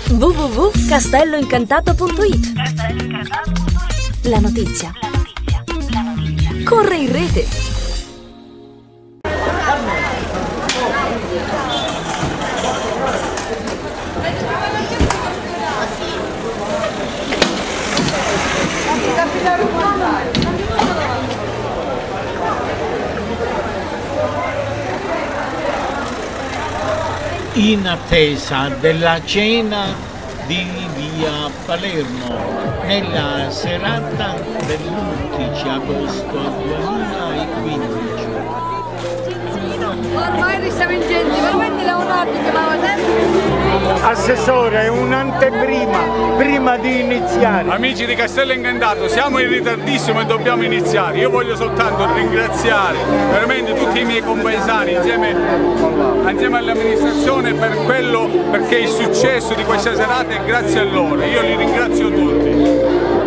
www.castelloincantato.it. La notizia corre in rete. In attesa della cena di via Palermo, nella serata dell'11 agosto 2015. Ormai siamo in gente, veramente Leonardo chiamava sempre. Assessore, un'anteprima, prima di iniziare. Amici di Castello Incantato, siamo in ritardissimo e dobbiamo iniziare. Io voglio soltanto ringraziare veramente tutti i miei compaesani insieme all'amministrazione perché il successo di questa serata è grazie a loro. Io li ringrazio tutti.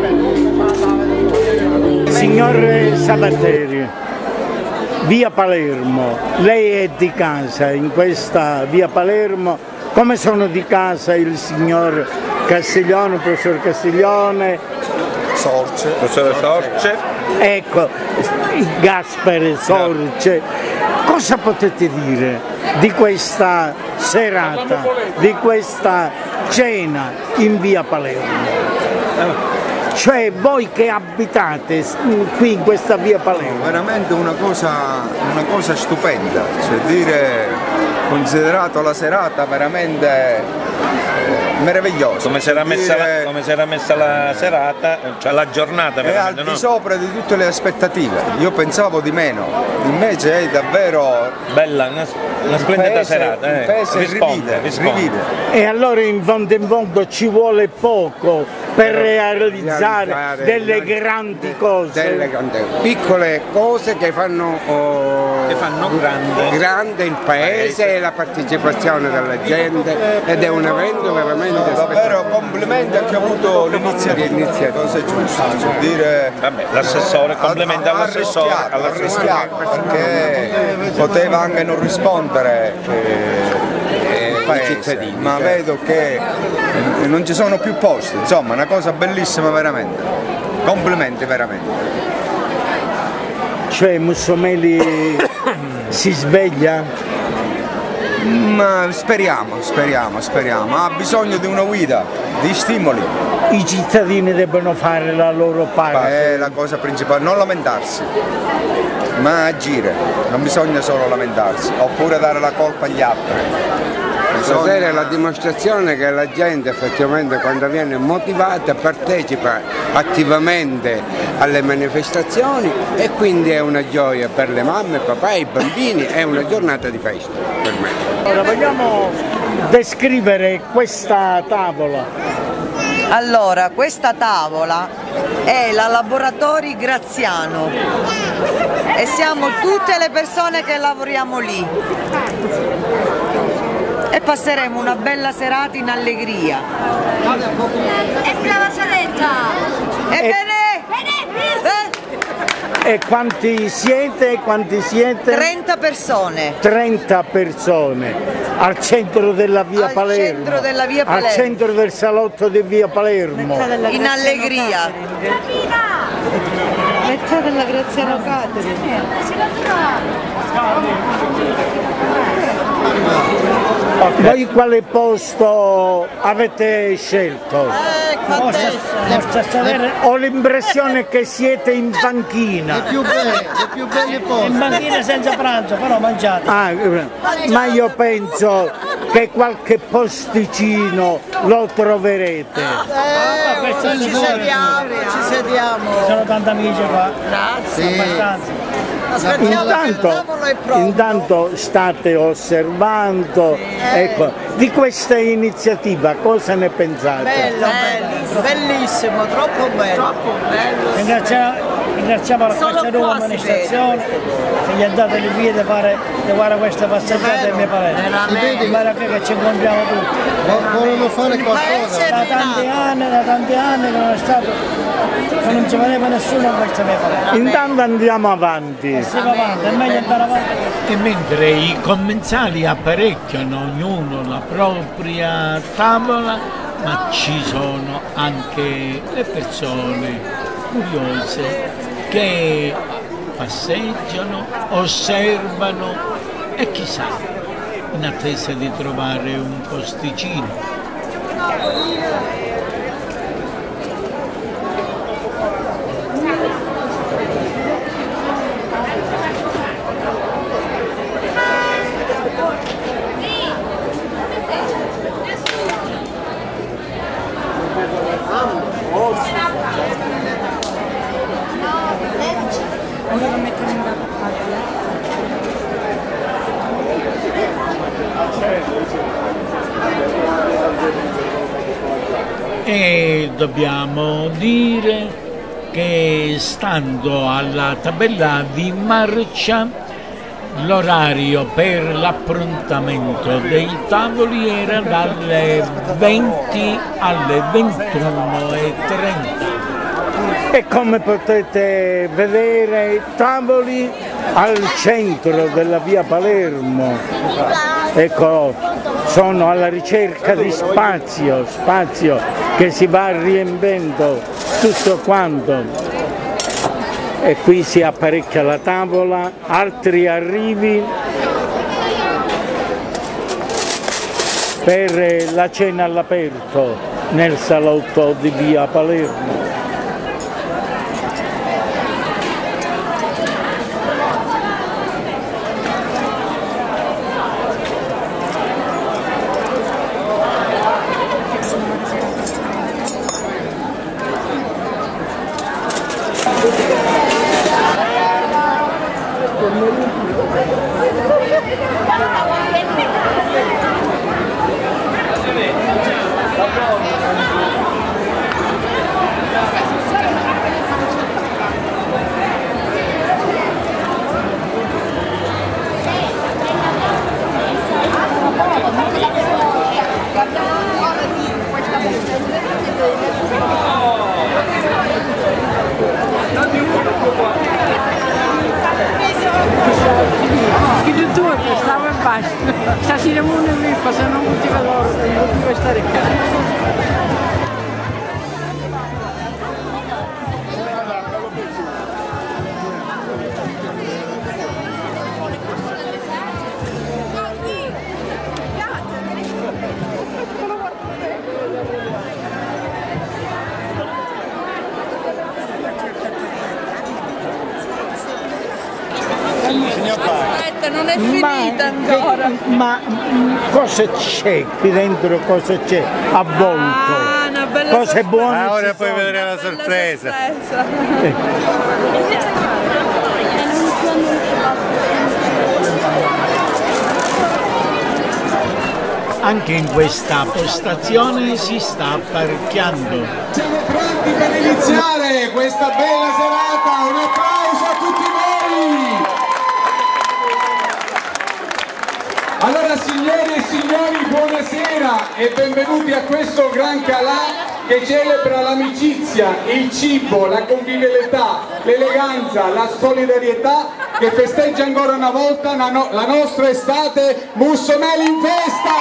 Signor Sabatteri, via Palermo, lei è di casa in questa via Palermo. Come sono di casa il signor Castiglione, il professor Castiglione? Sorce, professore Sorce. Ecco, Gaspare Sorce. Cosa potete dire di questa serata, di questa cena in via Palermo? Cioè voi che abitate qui in questa via Palermo? Veramente una cosa stupenda, cioè considerato la serata veramente meravigliosa. Come si era messa la serata, cioè la giornata veramente, è al di sopra di tutte le aspettative. Io pensavo di meno, invece è davvero bella, una splendida serata. Risponde. E allora in fondo ci vuole poco per realizzare delle grandi cose. Piccole cose che fanno grande il paese e la partecipazione della gente, ed è un evento veramente davvero complimenti a chi ha avuto l'iniziativa. Cosa è giusto? Cioè dire, l'assessore, complimenti all'assessore, perché poteva anche non rispondere cittadini, ma vedo che non ci sono più posti, insomma una cosa bellissima veramente, complimenti veramente. Cioè Mussomeli si sveglia? Ma speriamo, ha bisogno di una guida, di stimoli. I cittadini debbono fare la loro parte. È la cosa principale, non lamentarsi, ma agire, non bisogna solo lamentarsi, oppure dare la colpa agli altri. Stasera è la dimostrazione che la gente effettivamente quando viene motivata partecipa attivamente alle manifestazioni, e quindi è una gioia per le mamme, il papà e i bambini, è una giornata di festa per me. Ora vogliamo descrivere questa tavola. Allora, questa tavola è la Laboratori Graziano e siamo tutte le persone che lavoriamo lì. E passeremo una bella serata in allegria. E brava saletta! Ebbene! E quanti siete? 30 persone. 30 persone al centro della via Palermo. Centro della via Palermo. Al centro del salotto di via Palermo. In allegria. Metà della Graziano Catering. Voi quale posto avete scelto? Ho l'impressione che siete in banchina. Le più belle poste. In banchina senza pranzo, però mangiate. Ma io penso che qualche posticino lo troverete. Ci sediamo. Ci sono tanti amici qua. Grazie. Abbastanza. Intanto state osservando, ecco, di questa iniziativa cosa ne pensate? Bello, bellissimo, troppo bello. Ringraziamo la questa nuova amministrazione che gli ha dato il via di fare questa passeggiata in mia Palermo. Guarda che ci incontriamo tutti. Vogliono fare qualcosa? Da tanti anni che non ci vedeva nessuno a questa mia Palermo. Intanto andiamo avanti. Si va avanti, è meglio andare E mentre i commensali apparecchiano ognuno la propria tavola, ma ci sono anche le persone curiose che passeggiano, osservano e chissà, in attesa di trovare un posticino. E dobbiamo dire che stando alla tabella di marcia l'orario per l'approntamento dei tavoli era dalle 20 alle 21:30. E come potete vedere i tavoli al centro della via Palermo, ecco, sono alla ricerca di spazio che si va riempiendo tutto quanto. E qui si apparecchia la tavola, altri arrivi per la cena all'aperto nel salotto di via Palermo. Stasera non è vero, se non cultiva l'oro, non poteva stare qua. Aspetta, non è finita ancora. Ma cosa c'è qui dentro? Cosa c'è avvolto? Una bella Cose buone. Ora puoi vedere la sorpresa. Anche in questa postazione si sta apparecchiando. Siamo pronti per iniziare questa bella serata, un applauso a tutti voi! Allora signori e signori, buonasera e benvenuti a questo gran calà che celebra l'amicizia, il cibo, la convivialità, l'eleganza, la solidarietà, che festeggia ancora una volta la nostra estate Mussomeli in festa!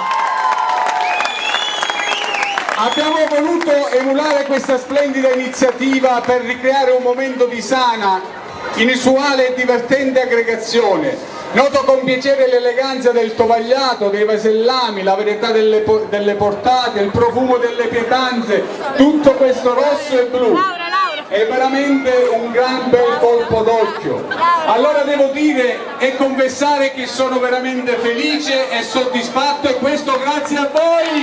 Abbiamo voluto emulare questa splendida iniziativa per ricreare un momento di sana, inusuale e divertente aggregazione. Noto con piacere l'eleganza del tovagliato, dei vasellami, la varietà delle portate, il profumo delle pietanze, tutto questo rosso e blu. È veramente un gran bel colpo d'occhio. Allora devo dire e confessare che sono veramente felice e soddisfatto, e questo grazie a voi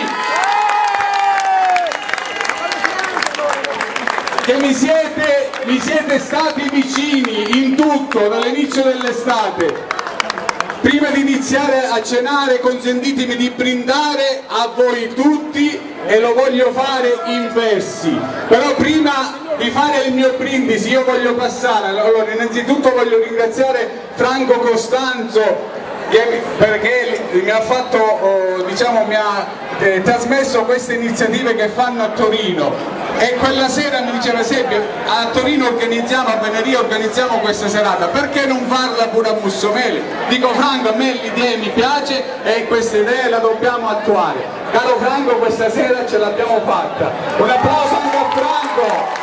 che mi siete stati vicini in tutto dall'inizio dell'estate. Prima di iniziare a cenare consentitemi di brindare a voi tutti, e lo voglio fare in versi. Però prima di fare il mio brindisi io voglio passare, allora innanzitutto voglio ringraziare Franco Costanzo perché mi ha fatto, diciamo, mi ha trasmesso queste iniziative che fanno a Torino. E quella sera mi diceva Seppia, a Torino organizziamo, a Veneria organizziamo questa serata, perché non farla pure a Mussomeli? Dico Franco, a me l'idea mi piace e questa idea la dobbiamo attuare. Caro Franco, questa sera ce l'abbiamo fatta. Un applauso anche a Franco!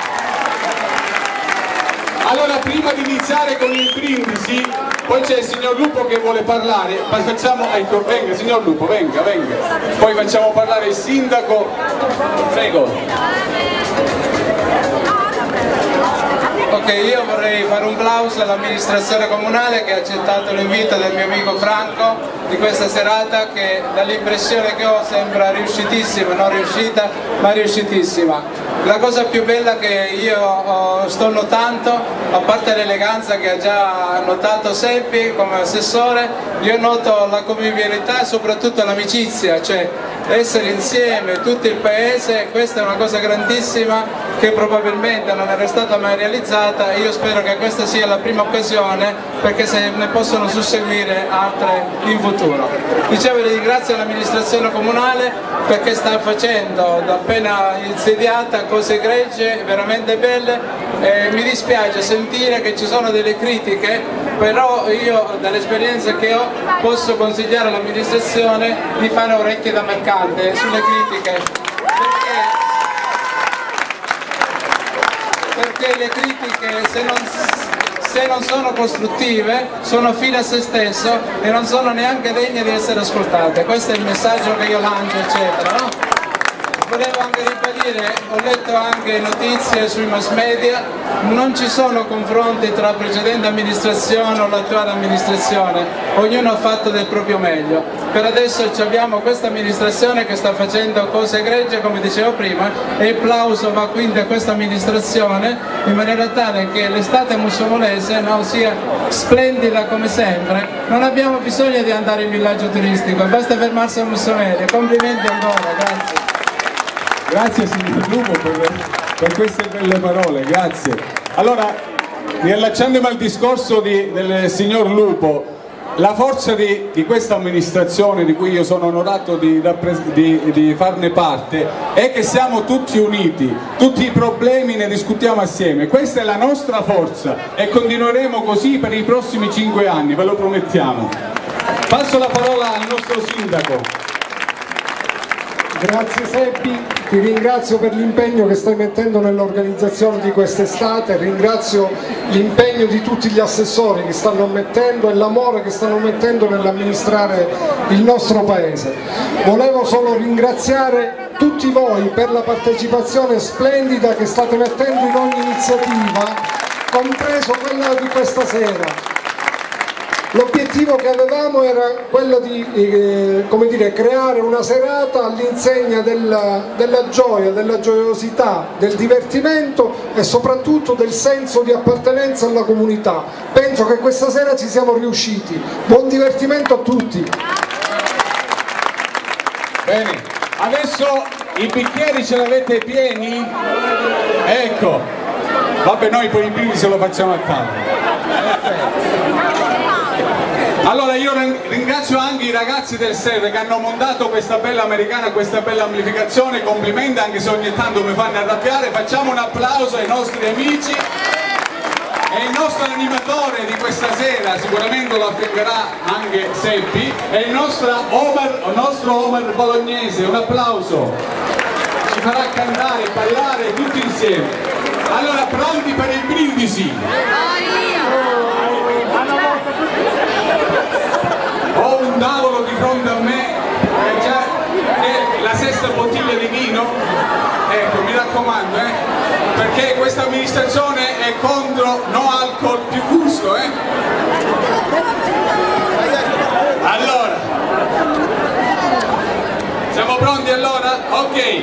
Allora, prima di iniziare con il brindisi, poi c'è il signor Lupo che vuole parlare, poi facciamo, ecco, venga signor Lupo, venga, poi facciamo parlare il sindaco, prego. Ok, io vorrei fare un plauso all'amministrazione comunale che ha accettato l'invito del mio amico Franco di questa serata, che dall'impressione che ho sembra riuscitissima, non riuscita, ma riuscitissima. La cosa più bella che io sto notando, a parte l'eleganza che ha già notato Seppi come assessore, io noto la convivialità e soprattutto l'amicizia, cioè essere insieme tutto il paese. Questa è una cosa grandissima che probabilmente non era stata mai realizzata, e io spero che questa sia la prima occasione, perché se ne possono susseguire altre in futuro. Dicevo, ringrazio l'amministrazione comunale perché sta facendo, da appena insediata, cose egregie, veramente belle. Mi dispiace sentire che ci sono delle critiche, però io dall'esperienza che ho posso consigliare all'amministrazione di fare orecchie da mercante sulle critiche, perché le critiche se non sono costruttive sono fine a se stesso e non sono neanche degne di essere ascoltate. Questo è il messaggio che io lancio, eccetera, no? Volevo anche ribadire, ho letto anche notizie sui mass media, non ci sono confronti tra la precedente amministrazione o l'attuale amministrazione, ognuno ha fatto del proprio meglio. Per adesso abbiamo questa amministrazione che sta facendo cose egregie, come dicevo prima, e il plauso va quindi a questa amministrazione, in maniera tale che l'estate mussomolese sia splendida come sempre. Non abbiamo bisogno di andare in villaggio turistico, basta fermarsi a Mussomeli. Complimenti ancora, grazie. Grazie signor Lupo per queste belle parole, grazie. Allora, riallacciandomi al discorso del signor Lupo, la forza di questa amministrazione, di cui io sono onorato di farne parte, è che siamo tutti uniti, tutti i problemi ne discutiamo assieme. Questa è la nostra forza e continueremo così per i prossimi 5 anni, ve lo promettiamo. Passo la parola al nostro sindaco. Grazie Seppi, ti ringrazio per l'impegno che stai mettendo nell'organizzazione di quest'estate, ringrazio l'impegno di tutti gli assessori che stanno mettendo e l'amore che stanno mettendo nell'amministrare il nostro paese. Volevo solo ringraziare tutti voi per la partecipazione splendida che state mettendo in ogni iniziativa, compreso quella di questa sera. L'obiettivo che avevamo era quello di creare una serata all'insegna della gioia, della gioiosità, del divertimento e soprattutto del senso di appartenenza alla comunità. Penso che questa sera ci siamo riusciti. Buon divertimento a tutti! Bene, adesso i bicchieri ce l'avete pieni? Ecco, vabbè, noi poi i brindisi lo facciamo a tavola. Allora io ringrazio anche i ragazzi del Serve che hanno montato questa bella americana, questa bella amplificazione, complimenti, anche se ogni tanto mi fanno arrabbiare. Facciamo un applauso ai nostri amici e il nostro animatore di questa sera, sicuramente lo affiancherà anche Seppi, è il nostro Omer bolognese, un applauso, ci farà cantare e ballare tutti insieme. Allora, pronti per il brindisi? Ho un tavolo di fronte a me che già è la 6ª bottiglia di vino, ecco, mi raccomando, perché questa amministrazione è contro no alcol più gusto, Allora, siamo pronti allora? Ok.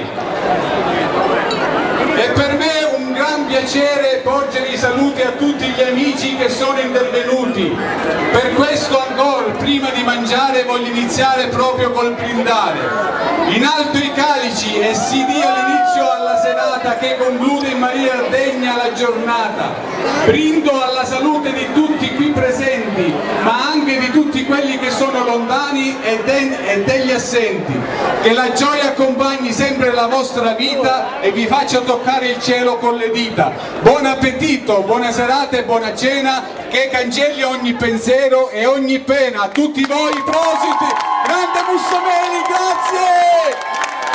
E per me è un gran piacere porgere i saluti a tutti gli amici che sono intervenuti. Per questo ancora, prima di mangiare, voglio iniziare proprio col brindare. In alto i calici e si dia l'inizio alla serata che conclude in maniera degna la giornata. Brindo alla salute di tutti qui presenti, ma anche di tutti quelli che sono lontani e degli assenti. Che la gioia accompagni sempre la vostra vita e vi faccia toccare il cielo con le dita. Buon appetito, buona serata e buona cena, che cancelli ogni pensiero e ogni pena. A tutti voi, prosit, grande Mussomeli, grazie!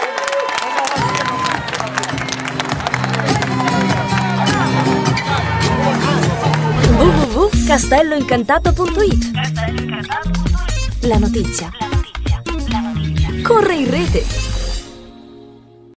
www.castelloincantato.it. La notizia corre in rete.